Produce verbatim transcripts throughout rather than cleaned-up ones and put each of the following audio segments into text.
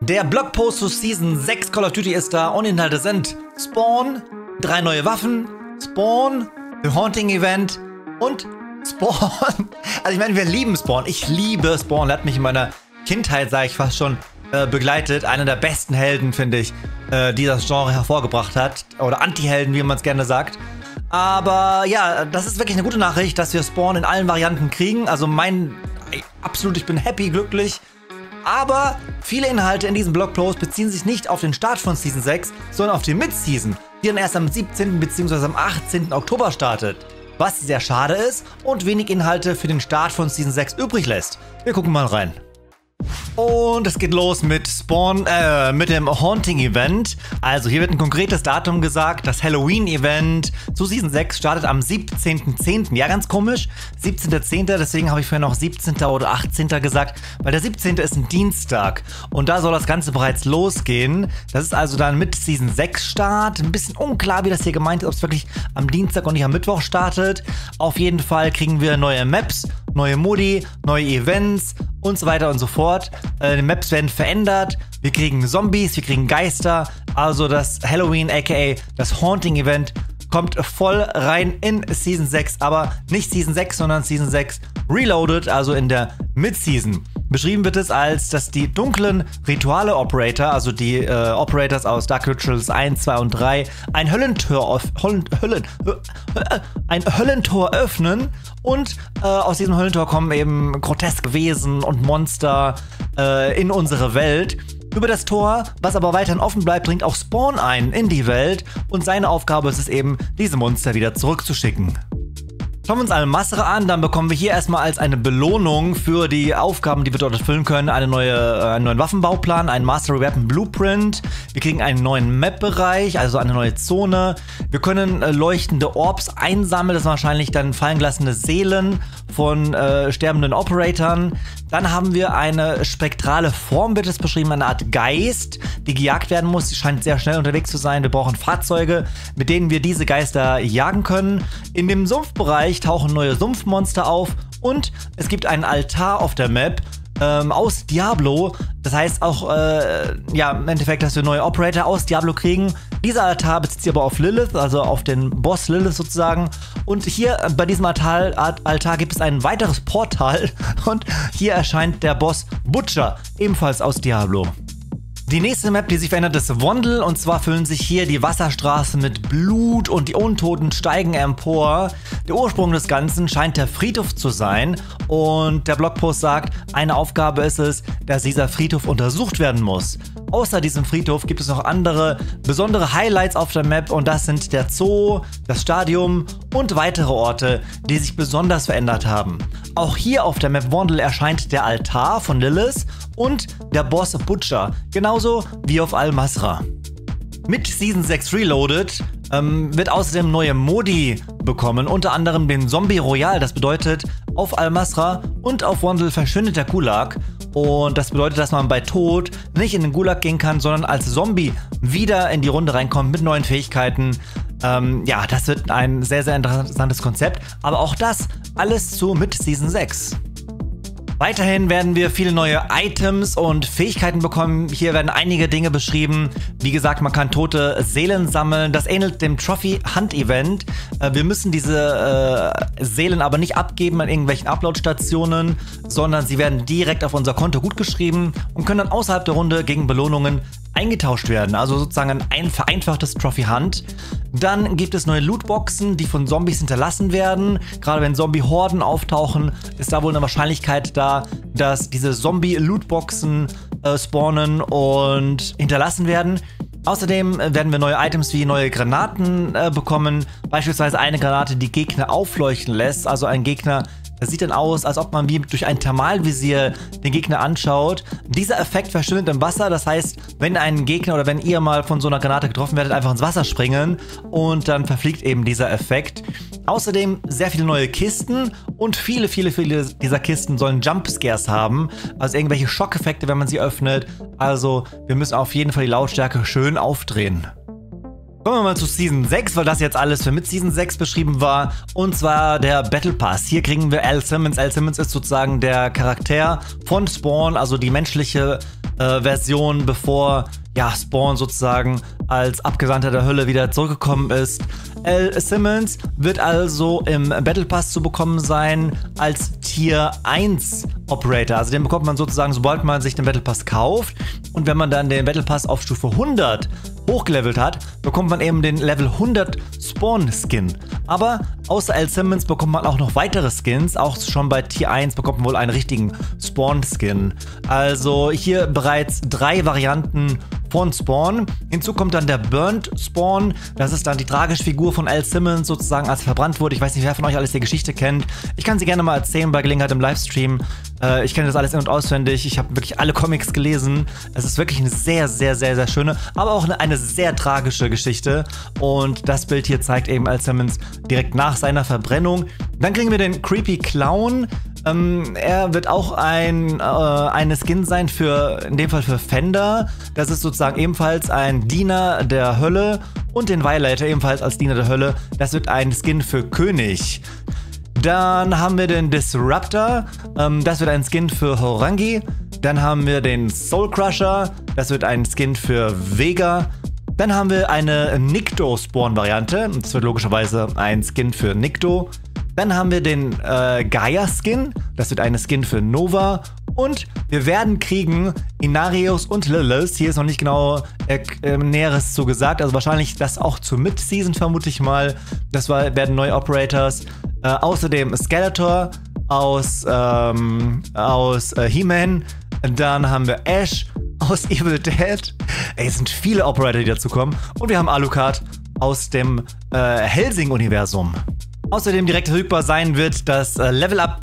Der Blogpost zu Season sechs Call of Duty ist da und Inhalte sind Spawn, drei neue Waffen, Spawn, The Haunting Event und Spawn. Also ich meine, wir lieben Spawn. Ich liebe Spawn. Er hat mich in meiner Kindheit, sage ich fast schon, äh, begleitet. Einer der besten Helden, finde ich, äh, die das Genre hervorgebracht hat. Oder Anti-Helden, wie man es gerne sagt. Aber ja, das ist wirklich eine gute Nachricht, dass wir Spawn in allen Varianten kriegen. Also mein, absolut, ich bin happy, glücklich. Aber viele Inhalte in diesem Blogpost beziehen sich nicht auf den Start von Season sechs, sondern auf die Mid-Season, die dann erst am siebzehnten bzw. am achtzehnten Oktober startet. Was sehr schade ist und wenig Inhalte für den Start von Season sechs übrig lässt. Wir gucken mal rein. Und es geht los mit Spawn, äh, mit dem Haunting-Event. Also hier wird ein konkretes Datum gesagt. Das Halloween-Event zu Season sechs startet am siebzehnten zehnten Ja, ganz komisch. siebzehnten zehnten Deswegen habe ich vorhin noch siebzehnten oder achtzehnten gesagt. Weil der siebzehnte ist ein Dienstag. Und da soll das Ganze bereits losgehen. Das ist also dann mit Season sechs Start. Ein bisschen unklar, wie das hier gemeint ist. Ob es wirklich am Dienstag und nicht am Mittwoch startet. Auf jeden Fall kriegen wir neue Maps, neue Modi, neue Events und so weiter und so fort. Äh, die Maps werden verändert. Wir kriegen Zombies, wir kriegen Geister. Also das Halloween, aka das Haunting Event, kommt voll rein in Season sechs. Aber nicht Season sechs, sondern Season sechs Reloaded, also in der Mid-Season. Beschrieben wird es als, dass die dunklen Rituale-Operator, also die äh, Operators aus Dark Rituals eins, zwei und drei, ein Höllentor, auf, Höllen, Höllen, äh, ein Höllentor öffnen und äh, aus diesem Höllentor kommen eben groteske Wesen und Monster äh, in unsere Welt. Über das Tor, was aber weiterhin offen bleibt, bringt auch Spawn ein in die Welt und seine Aufgabe ist es eben, diese Monster wieder zurückzuschicken. Schauen wir uns Al-Masra an, dann bekommen wir hier erstmal als eine Belohnung für die Aufgaben, die wir dort erfüllen können, eine neue, äh, einen neuen Waffenbauplan, einen Mastery Weapon Blueprint. Wir kriegen einen neuen Map-Bereich, also eine neue Zone. Wir können äh, leuchtende Orbs einsammeln, das sind wahrscheinlich dann fallen gelassene Seelen von äh, sterbenden Operatoren. Dann haben wir eine spektrale Form, wird es beschrieben, eine Art Geist, die gejagt werden muss. Sie scheint sehr schnell unterwegs zu sein. Wir brauchen Fahrzeuge, mit denen wir diese Geister jagen können. In dem Sumpfbereich tauchen neue Sumpfmonster auf und es gibt einen Altar auf der Map ähm, aus Diablo. Das heißt auch, äh, ja, im Endeffekt, dass wir neue Operator aus Diablo kriegen. Dieser Altar bezieht sich aber auf Lilith, also auf den Boss Lilith sozusagen. Und hier äh, bei diesem Altar, Altar gibt es ein weiteres Portal und hier erscheint der Boss Butcher, ebenfalls aus Diablo. Die nächste Map, die sich verändert, ist Wandel. Und zwar füllen sich hier die Wasserstraßen mit Blut und die Untoten steigen empor. Der Ursprung des Ganzen scheint der Friedhof zu sein. Und der Blogpost sagt, eine Aufgabe ist es, dass dieser Friedhof untersucht werden muss. Außer diesem Friedhof gibt es noch andere besondere Highlights auf der Map. Und das sind der Zoo, das Stadium und weitere Orte, die sich besonders verändert haben. Auch hier auf der Map Wandel erscheint der Altar von Lilith und der Boss Butcher, genauso wie auf Al-Masra. Mit Season sechs Reloaded ähm, wird außerdem neue Modi bekommen, unter anderem den Zombie Royal. Das bedeutet, auf Al-Masra und auf Wandel verschwindet der Gulag. Und das bedeutet, dass man bei Tod nicht in den Gulag gehen kann, sondern als Zombie wieder in die Runde reinkommt mit neuen Fähigkeiten. Ähm, ja, das wird ein sehr, sehr interessantes Konzept. Aber auch das alles zu mit Season sechs. Weiterhin werden wir viele neue Items und Fähigkeiten bekommen. Hier werden einige Dinge beschrieben. Wie gesagt, man kann tote Seelen sammeln. Das ähnelt dem Trophy Hunt Event. Äh, wir müssen diese äh, Seelen aber nicht abgeben an irgendwelchen Upload-Stationen, sondern sie werden direkt auf unser Konto gutgeschrieben und können dann außerhalb der Runde gegen Belohnungen eingetauscht werden. Also sozusagen ein vereinfachtes Trophy Hunt. Dann gibt es neue Lootboxen, die von Zombies hinterlassen werden. Gerade wenn Zombie-Horden auftauchen, ist da wohl eine Wahrscheinlichkeit da, dass diese Zombie-Lootboxen äh, spawnen und hinterlassen werden. Außerdem werden wir neue Items wie neue Granaten äh, bekommen. Beispielsweise eine Granate, die Gegner aufleuchten lässt. Also ein Gegner, das sieht dann aus, als ob man wie durch ein Thermalvisier den Gegner anschaut. Dieser Effekt verschwindet im Wasser. Das heißt, wenn ein Gegner oder wenn ihr mal von so einer Granate getroffen werdet, einfach ins Wasser springen und dann verfliegt eben dieser Effekt. Außerdem sehr viele neue Kisten und viele, viele, viele dieser Kisten sollen Jumpscares haben. Also irgendwelche Schockeffekte, wenn man sie öffnet. Also wir müssen auf jeden Fall die Lautstärke schön aufdrehen. Kommen wir mal zu Season sechs, weil das jetzt alles für mit Season sechs beschrieben war. Und zwar der Battle Pass. Hier kriegen wir Al Simmons. Al Simmons ist sozusagen der Charakter von Spawn, also die menschliche äh, Version, bevor ja, Spawn sozusagen als Abgesandter der Hölle wieder zurückgekommen ist. Al Simmons wird also im Battle Pass zu bekommen sein als Tier eins Operator. Also den bekommt man sozusagen, sobald man sich den Battle Pass kauft. Und wenn man dann den Battle Pass auf Stufe hundert hochgelevelt hat, bekommt man eben den Level hundert Spawn-Skin. Aber außer Al Simmons bekommt man auch noch weitere Skins. Auch schon bei Tier eins bekommt man wohl einen richtigen Spawn-Skin. Also hier bereits drei Varianten von Spawn. Hinzu kommt dann der Burnt Spawn. Das ist dann die tragische Figur von Al Simmons sozusagen, als er verbrannt wurde. Ich weiß nicht, wer von euch alles die Geschichte kennt. Ich kann sie gerne mal erzählen bei Gelegenheit im Livestream. Äh, ich kenne das alles in- und auswendig. Ich habe wirklich alle Comics gelesen. Es ist wirklich eine sehr, sehr, sehr, sehr schöne, aber auch eine, eine sehr tragische Geschichte. Und das Bild hier zeigt eben Al Simmons direkt nach seiner Verbrennung. Dann kriegen wir den Creepy Clown. Ähm, er wird auch ein, äh, eine Skin sein für, in dem Fall für Fender. Das ist sozusagen ebenfalls ein Diener der Hölle. Und den Violator ebenfalls als Diener der Hölle. Das wird ein Skin für König. Dann haben wir den Disruptor. Ähm, das wird ein Skin für Horangi. Dann haben wir den Soul Crusher. Das wird ein Skin für Vega. Dann haben wir eine Nikto-Spawn-Variante. Das wird logischerweise ein Skin für Nikto. Dann haben wir den äh, Gaia-Skin. Das wird eine Skin für Nova. Und wir werden kriegen Inarius und Lilith. Hier ist noch nicht genau äh, äh, Näheres zu gesagt. Also wahrscheinlich das auch zur Mid-Season, vermute ich mal. Das war, werden neue Operators. Äh, außerdem Skeletor aus, ähm, aus äh, He-Man. Dann haben wir Ash aus Evil Dead. Ey, es sind viele Operator, die dazu kommen. Und wir haben Alucard aus dem äh, Helsing-Universum. Außerdem direkt verfügbar sein wird das äh, Level Up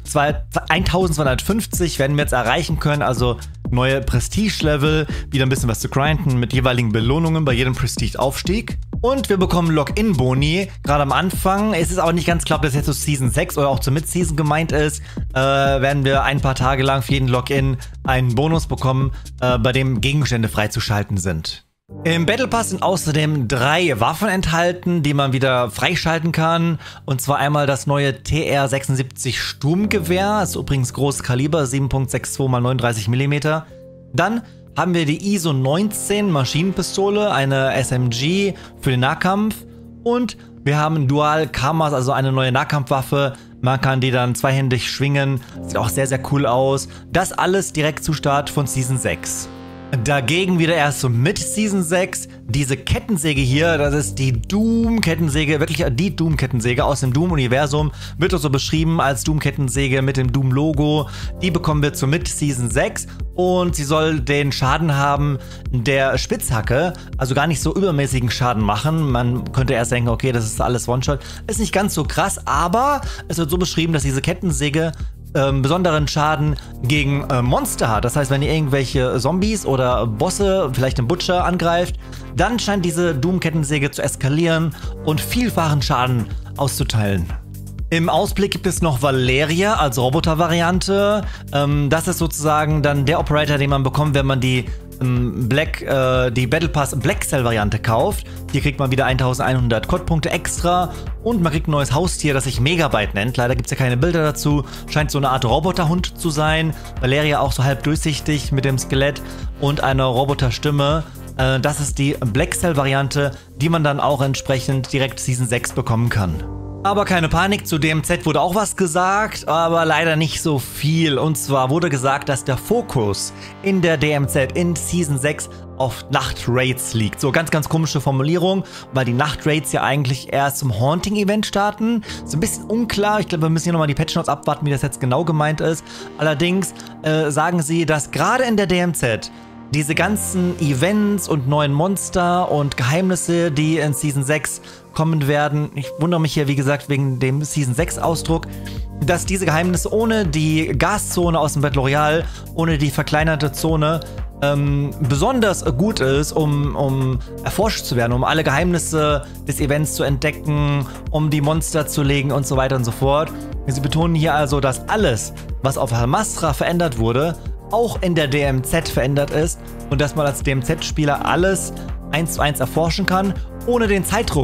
eintausendzweihundertfünfzig werden wir jetzt erreichen können, also neue Prestige-Level, wieder ein bisschen was zu grinden mit jeweiligen Belohnungen bei jedem Prestige-Aufstieg. Und wir bekommen Login-Boni, gerade am Anfang. Es ist aber nicht ganz klar, ob das jetzt zu Season sechs oder auch zur Mid-Season gemeint ist. Äh, werden wir ein paar Tage lang für jeden Login einen Bonus bekommen, äh, bei dem Gegenstände freizuschalten sind. Im Battle Pass sind außerdem drei Waffen enthalten, die man wieder freischalten kann. Und zwar einmal das neue T R sechsundsiebzig Sturmgewehr, das ist übrigens großes Kaliber, sieben Komma zweiundsechzig mal neununddreißig Millimeter. Dann haben wir die I S O neunzehn Maschinenpistole, eine S M G für den Nahkampf. Und wir haben Dual Kamas, also eine neue Nahkampfwaffe. Man kann die dann zweihändig schwingen, sieht auch sehr, sehr cool aus. Das alles direkt zu Start von Season sechs. Dagegen wieder erst so mit Season sechs. Diese Kettensäge hier, das ist die Doom-Kettensäge, wirklich die Doom-Kettensäge aus dem Doom-Universum. Wird auch so beschrieben als Doom-Kettensäge mit dem Doom-Logo. Die bekommen wir zur Mid-Season sechs und sie soll den Schaden haben der Spitzhacke, also gar nicht so übermäßigen Schaden machen. Man könnte erst denken, okay, das ist alles One-Shot. Ist nicht ganz so krass, aber es wird so beschrieben, dass diese Kettensäge Ähm, besonderen Schaden gegen äh, Monster hat. Das heißt, wenn ihr irgendwelche Zombies oder Bosse, vielleicht den Butcher angreift, dann scheint diese Doom-Kettensäge zu eskalieren und vielfachen Schaden auszuteilen. Im Ausblick gibt es noch Valeria als Roboter-Variante. Ähm, das ist sozusagen dann der Operator, den man bekommt, wenn man die ähm, Black, äh, die Battle Pass Black Cell Variante kauft. Hier kriegt man wieder eintausendeinhundert Code-Punkte extra und man kriegt ein neues Haustier, das sich Megabyte nennt. Leider gibt es ja keine Bilder dazu. Scheint so eine Art Roboterhund zu sein. Valeria auch so halb durchsichtig mit dem Skelett und einer Roboterstimme. Äh, das ist die Black Cell Variante, die man dann auch entsprechend direkt Season sechs bekommen kann. Aber keine Panik, zu D M Z wurde auch was gesagt, aber leider nicht so viel. Und zwar wurde gesagt, dass der Fokus in der D M Z in Season sechs auf Nachtraids liegt. So ganz, ganz komische Formulierung, weil die Nachtraids ja eigentlich erst zum Haunting-Event starten. So ein bisschen unklar. Ich glaube, wir müssen hier nochmal die Patch Notes abwarten, wie das jetzt genau gemeint ist. Allerdings äh, sagen sie, dass gerade in der D M Z diese ganzen Events und neuen Monster und Geheimnisse, die in Season sechs kommen werden, ich wundere mich hier, wie gesagt, wegen dem Season sechs Ausdruck, dass diese Geheimnisse ohne die Gaszone aus dem Battle Royale, ohne die verkleinerte Zone, ähm, besonders gut ist, um, um erforscht zu werden, um alle Geheimnisse des Events zu entdecken, um die Monster zu legen und so weiter und so fort. Sie betonen hier also, dass alles, was auf Halmastra verändert wurde, auch in der D M Z verändert ist und dass man als D M Z-Spieler alles eins zu eins erforschen kann, ohne den Zeitdruck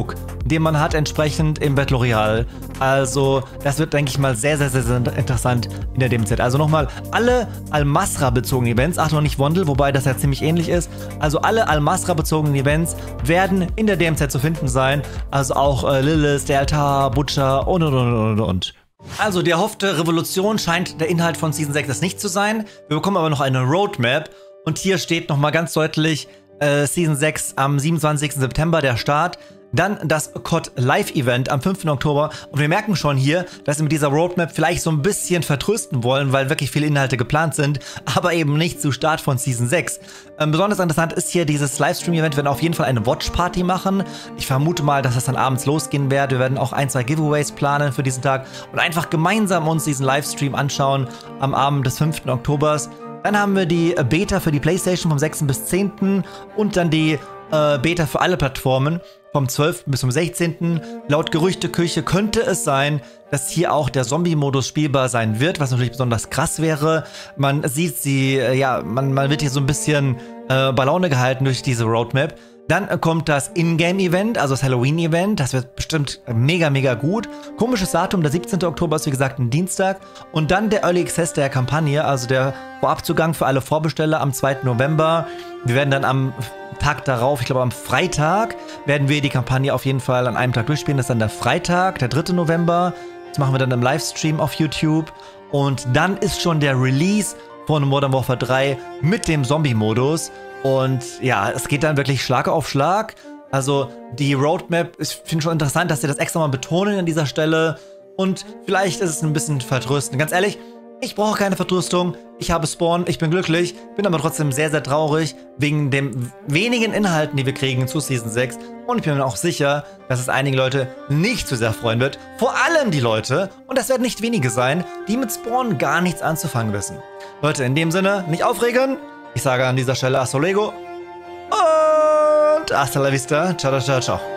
den man hat entsprechend im Battle Royale. Also das wird, denke ich mal, sehr, sehr, sehr, sehr interessant in der D M Z. Also nochmal, alle Al-Masra-bezogenen Events, ach noch nicht Wondel, wobei das ja ziemlich ähnlich ist, also alle Al-Masra-bezogenen Events werden in der D M Z zu finden sein. Also auch äh, Lilith, der Altar, Butcher und und und und und. Also die erhoffte Revolution scheint der Inhalt von Season sechs nicht zu sein. Wir bekommen aber noch eine Roadmap und hier steht nochmal ganz deutlich äh, Season sechs am siebenundzwanzigsten September der Start. Dann das C O D Live-Event am fünften Oktober. Und wir merken schon hier, dass wir mit dieser Roadmap vielleicht so ein bisschen vertrösten wollen, weil wirklich viele Inhalte geplant sind, aber eben nicht zu Start von Season sechs. Ähm, besonders interessant ist hier dieses Livestream-Event. Wir werden auf jeden Fall eine Watch-Party machen. Ich vermute mal, dass das dann abends losgehen wird. Wir werden auch ein, zwei Giveaways planen für diesen Tag und einfach gemeinsam uns diesen Livestream anschauen am Abend des fünften Oktobers. Dann haben wir die Beta für die PlayStation vom sechsten bis zehnten und dann die äh, Beta für alle Plattformen vom zwölften bis zum sechzehnten Laut Gerüchteküche könnte es sein, dass hier auch der Zombie-Modus spielbar sein wird, was natürlich besonders krass wäre. Man sieht sie, äh, ja, man, man wird hier so ein bisschen äh, bei Laune gehalten durch diese Roadmap. Dann äh, kommt das Ingame-Event, also das Halloween-Event. Das wird bestimmt mega, mega gut. Komisches Datum, der siebzehnte Oktober ist wie gesagt ein Dienstag. Und dann der Early Access der Kampagne, also der Vorabzugang für alle Vorbesteller am zweiten November. Wir werden dann am Tag darauf, ich glaube am Freitag, werden wir die Kampagne auf jeden Fall an einem Tag durchspielen. Das ist dann der Freitag, der dritte November. Das machen wir dann im Livestream auf YouTube. Und dann ist schon der Release von Modern Warfare drei mit dem Zombie-Modus. Und ja, es geht dann wirklich Schlag auf Schlag. Also die Roadmap, ich finde schon interessant, dass sie das extra mal betonen an dieser Stelle. Und vielleicht ist es ein bisschen vertröstend. Ganz ehrlich, ich brauche keine Vertröstung. Ich habe Spawn, ich bin glücklich, bin aber trotzdem sehr, sehr traurig wegen den wenigen Inhalten, die wir kriegen zu Season sechs. Und ich bin mir auch sicher, dass es einige Leute nicht so sehr freuen wird. Vor allem die Leute, und das werden nicht wenige sein, die mit Spawn gar nichts anzufangen wissen. Leute, in dem Sinne, nicht aufregen. Ich sage an dieser Stelle Hasta luego und hasta la vista. Ciao, ciao, ciao.